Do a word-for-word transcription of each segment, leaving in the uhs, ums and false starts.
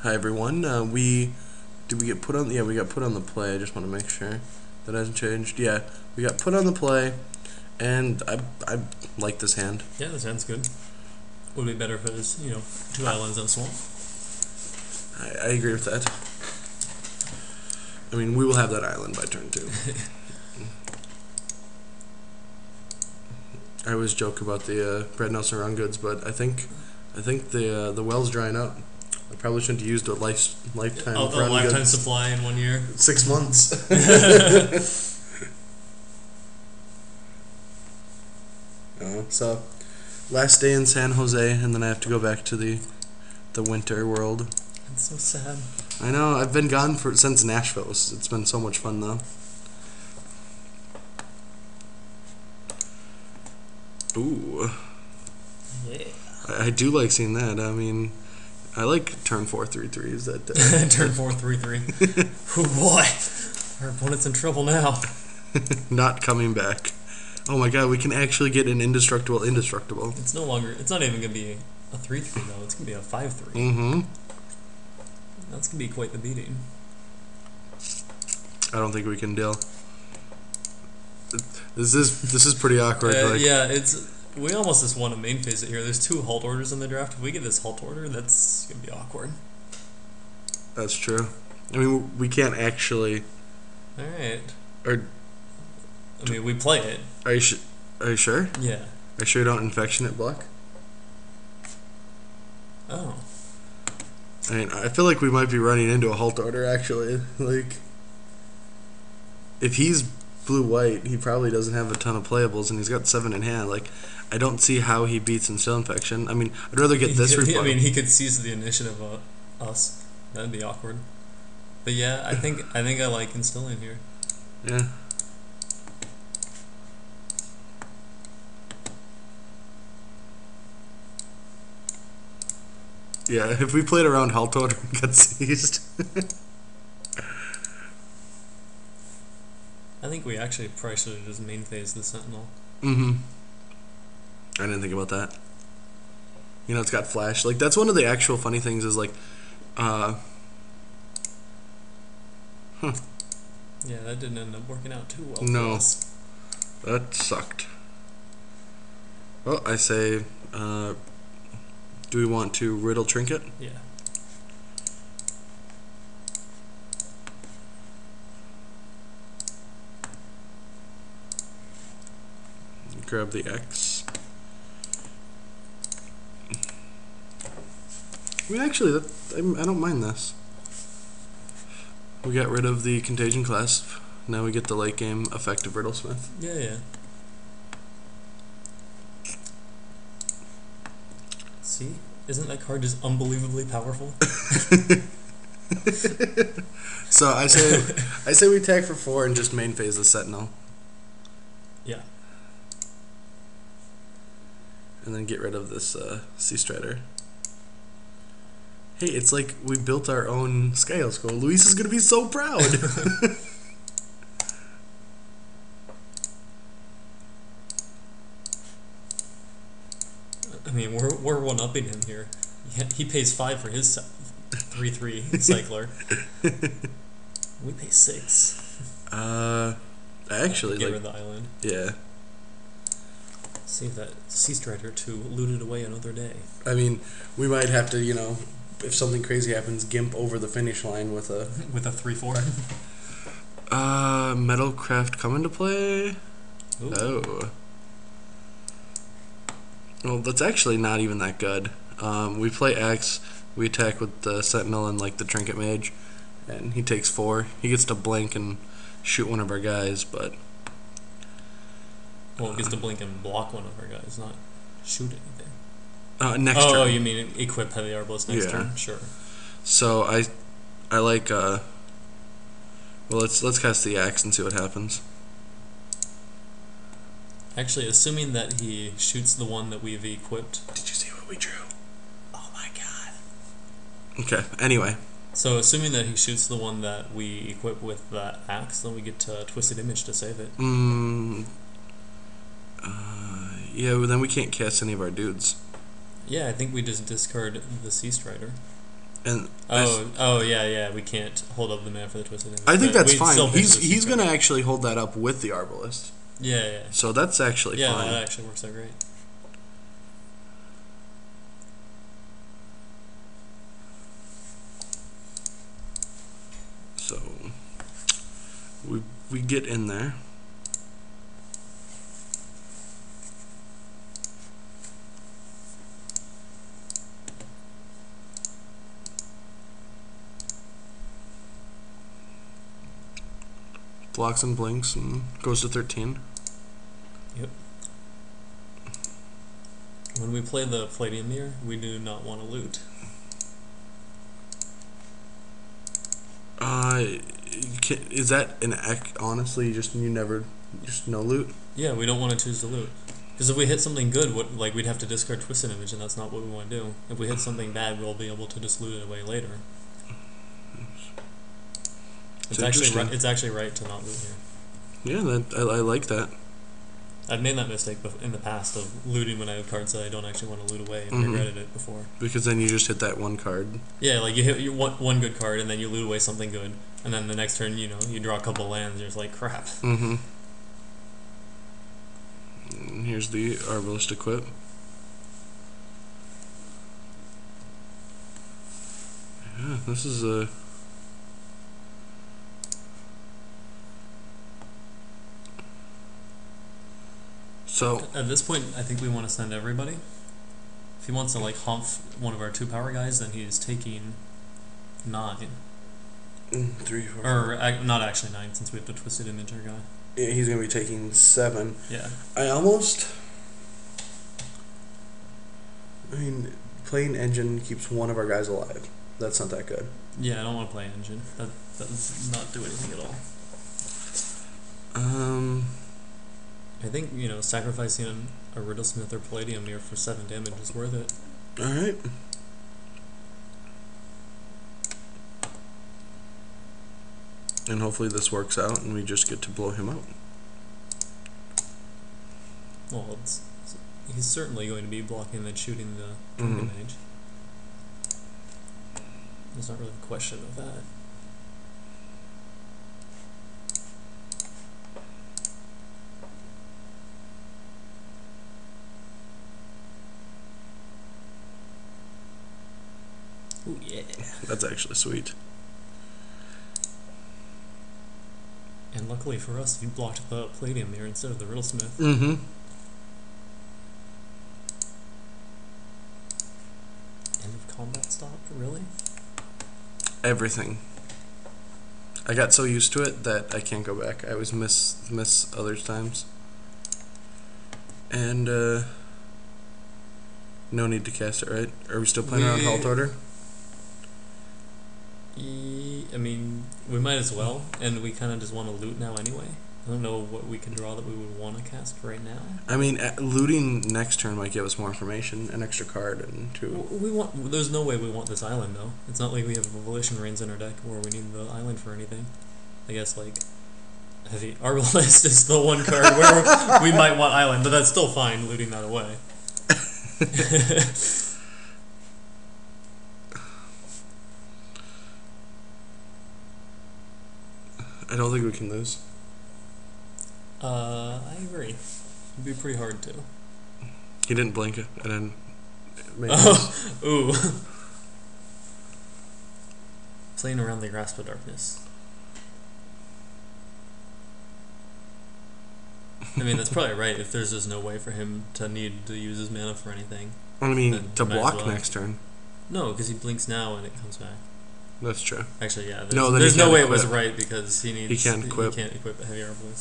Hi everyone. Uh, we did we get put on? Yeah, we got put on the play. I just want to make sure that hasn't changed. Yeah, we got put on the play, and I I like this hand. Yeah, this hand's good. Would be better if it was, you know, two islands and a swamp. I, I agree with that. I mean, we will have that island by turn two. I always joke about the uh, Brad Nelson run goods, but I think I think the uh, the well's drying up. I probably shouldn't have used a life, lifetime A, a run lifetime goods. supply in one year. Six months. uh, so, last day in San Jose, and then I have to go back to the the winter world. It's so sad. I know. I've been gone for since Nashville. It's, it's been so much fun though. Ooh. Yeah. I, I do like seeing that. I mean, I like turn four three threes. That uh, Turn four three three. Oh boy, our opponent's in trouble now. not coming back. Oh my god, we can actually get an indestructible indestructible. It's no longer. It's not even gonna be a three three though. It's gonna be a five three. Mm-hmm. That's gonna be quite the beating. I don't think we can deal. This is this is pretty awkward. Uh, like, yeah, it's. We almost just want to main phase it here. There's two halt orders in the draft. If we get this halt order, that's gonna be awkward. That's true. I mean, we can't actually. All right. Or I mean, we play it. are you sh- Are you sure? Yeah. Are you sure you don't infectionate block? Oh. I mean, I feel like we might be running into a halt order. Actually, like, if he's blue white, he probably doesn't have a ton of playables, and he's got seven in hand. Like, I don't see how he beats Instill Infection. I mean, I'd rather get this. He could- I rebuttal. mean, he could seize the initiative of us. That'd be awkward. But yeah, I think I think I like instilling here. Yeah. Yeah, if we played around halt order and got seized. I think we actually probably should have just main phased the Sentinel. Mm-hmm. I didn't think about that. You know, it's got flash. Like, that's one of the actual funny things is, like, uh... Huh. Yeah, that didn't end up working out too well No. for us. That sucked. Well, I say, uh... do we want to riddle trinket? Yeah. Grab the X. I mean, actually, that, I, I don't mind this. We got rid of the Contagion Clasp. Now we get the late game effective Riddlesmith. Yeah, yeah. See? Isn't that card just unbelievably powerful? So I say, I say we attack for four and just main phase the Sentinel, Yeah. and then get rid of this uh, Sea Strider. Hey, it's like we built our own Scale School. Luis is gonna be so proud. I mean, we're we're one upping him here. Yeah, he pays five for his three three cycler. We pay six. uh, actually, Get like, rid of the island. yeah. Save that Sea Strider to loot it away another day. I mean, we might have to, you know, if something crazy happens, gimp over the finish line with a With a three four. uh Metalcraft come into play. Ooh. Oh. Well, that's actually not even that good. Um, we play X, we attack with the Sentinel and like the Trinket Mage, and he takes four. He gets to blink and shoot one of our guys, but Well, it gets to blink and block one of our guys, not shoot anything. uh, next Oh, turn. you mean equip Heavy Arbalist next Yeah. turn? Sure. So I, I like. Uh, well, let's let's cast the axe and see what happens. Actually, assuming that he shoots the one that we've equipped. Did you see what we drew? Oh my god. Okay. Anyway. So, assuming that he shoots the one that we equip with that axe, then we get to Twisted Image to save it. Mm, uh, yeah. Well, then we can't cast any of our dudes. Yeah, I think we just discard the Sea Strider. And Oh, oh yeah, yeah. We can't hold up the mana for the Twisted Image. I think but that's we fine. still pick He's the he's Super. gonna actually hold that up with the Arbalist, Yeah, yeah. so that's actually Yeah, fine. that actually works out great. So we we get in there. Blocks and blinks and goes to thirteen. Yep. When we play the Palladium Mirror, we do not want to loot. Uh, can, is that an act? Honestly, just you never, just no loot. Yeah, we don't want to choose to loot. Because if we hit something good, what like we'd have to discard Twisted Image, and that's not what we want to do. If we hit something bad, we'll be able to just loot it away later. It's, It's actually interesting. right. It's actually right to not loot here. Yeah, that I, I like that. I've made that mistake bef- in the past of looting when I have cards that I don't actually want to loot away, and Mhm. regretted it before. Because then you just hit that one card. Yeah, like you hit you one, one good card, and then you loot away something good, and then the next turn, you know, you draw a couple lands, and you're just like, crap. Mm-hmm. And here's the Arbalist equip. Yeah, this is a. So At this point, I think we want to send everybody. If he wants to like hump one of our two power guys, then he's taking nine, mm, three, four, or ac- not actually nine, since we have the Twisted Image our guy. yeah, he's gonna be taking seven. Yeah. I almost. I mean, playing engine keeps one of our guys alive. That's not that good. Yeah, I don't want to play engine. That that does not do anything at all. Um. I think, you know, sacrificing a Riddlesmith or Palladium Mirror for seven damage is worth it. All right. And hopefully this works out, and we just get to blow him out. Well, it's, he's certainly going to be blocking and shooting the Mhm. Dragon Mage. There's not really a question of that. Ooh, yeah. That's actually sweet. And luckily for us, you blocked the Palladium Mirror instead of the Riddlesmith. Mm-hmm. End of combat stop? Really? Everything. I got so used to it that I can't go back. I always miss miss other times. And uh no need to cast it, right? Are we still playing around We- Halt Order? E- I mean, we might as well, and we kind of just want to loot now anyway. I don't know what we can draw that we would want to cast right now. I mean, uh, looting next turn might give us more information, an extra card, and two. W- We want. There's no way we want this island though. It's not like we have Volition Reigns in our deck where we need the island for anything. I guess like heavy Arbalest is the one card where we might want island, but that's still fine looting that away. I don't think we can lose. Uh, I agree. It'd be pretty hard to. He didn't blink it, and then. Maybe Oh, ooh. Playing around the Grasp of Darkness. I mean, that's probably right. If there's just no way for him to need to use his mana for anything. I mean, Then to might as block well. next turn. No, because he blinks now and it comes back. That's true. Actually, yeah. There's, No, then he there's no can't way it was equip. right because he needs. He can't equip. He can't equip a heavy Arbalest.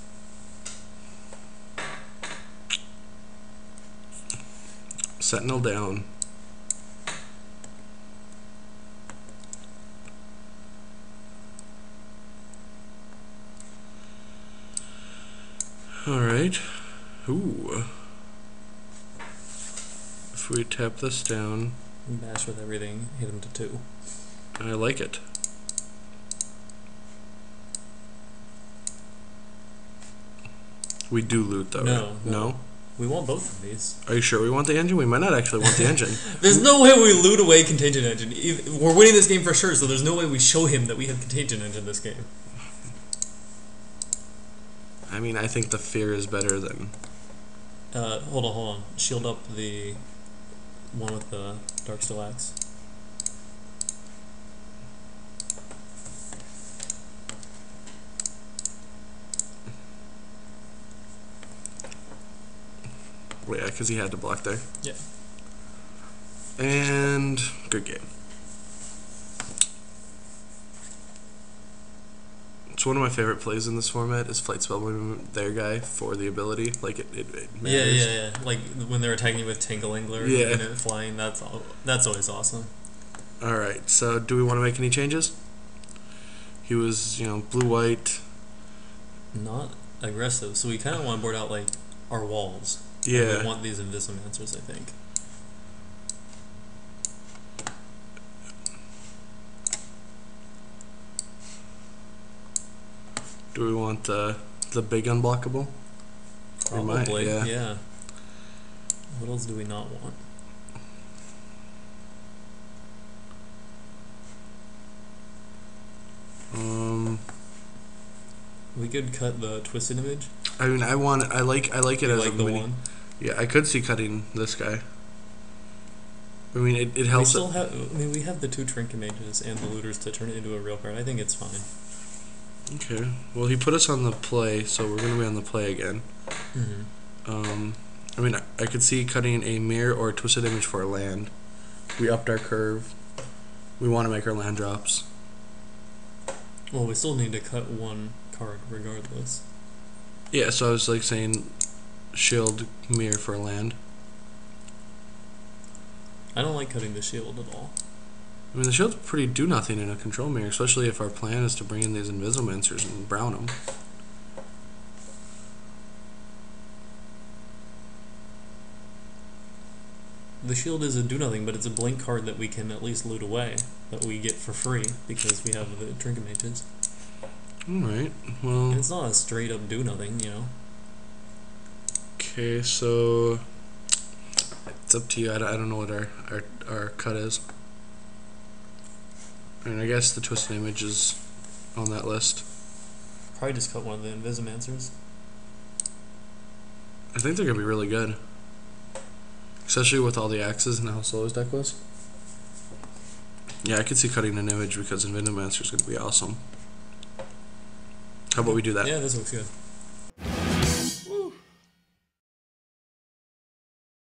Sentinel down. Alright. Ooh. If we tap this down, Bash with everything. Hit him to two. I like it. We do loot though. No, right? no. No? We want both of these. Are you sure we want the engine? We might not actually want the engine. There's no way we loot away Contagion Engine. Eith- We're winning this game for sure, so there's no way we show him that we have Contagion Engine this game. I mean, I think the fear is better than... Uh, hold on, hold on. Shield up the one with the Darksteel Axe. Well, yeah, because he had to block there. Yeah. And good game. It's one of my favorite plays in this format is Flight Spell Movement their guy for the ability. Like, it, it, it Yeah, matters. yeah, yeah. Like when they're attacking you with Tanglingler Yeah. and it flying, that's all, that's always awesome. Alright, so do we want to make any changes? He was, you know, blue-white. Not aggressive, so we kind of want to board out like our walls. Yeah. We want these Invisimancers, I think. Do we want uh, the big unblockable? We might, Probably, yeah. yeah. What else do we not want? Um, We could cut the Twisted Image. I mean, I want. I like. I like it You as like a the mini. one? Yeah, I could see cutting this guy. I mean, it, it We helps. still It. have. I mean, we have the two Trinket Mages and the Looters to turn it into a real card. I think it's fine. Okay. Well, he put us on the play, so we're gonna be on the play again. Mm-hmm. Um, I mean, I, I could see cutting a mirror or a twisted image for a land. We upped our curve. We want to make our land drops. Well, we still need to cut one card regardless. Yeah, so I was like saying, shield mirror for a land. I don't like cutting the shield at all. I mean, the shield's pretty do nothing in a control mirror, especially if our plan is to bring in these Invisimancers and brown them. The shield is a do nothing, but it's a blink card that we can at least loot away, that we get for free because we have the Trinket Mages. Alright, well... And it's not a straight up do nothing, you know. Okay, so... It's up to you. I don't, I don't know what our, our, our cut is. I mean, I guess the twisted image is on that list. Probably just cut one of the Invisimancers. I think they're going to be really good. Especially with all the axes and how slow his deck was. Yeah, I could see cutting an image because Invisimancer is going to be awesome. How about we do that? Yeah, this looks good.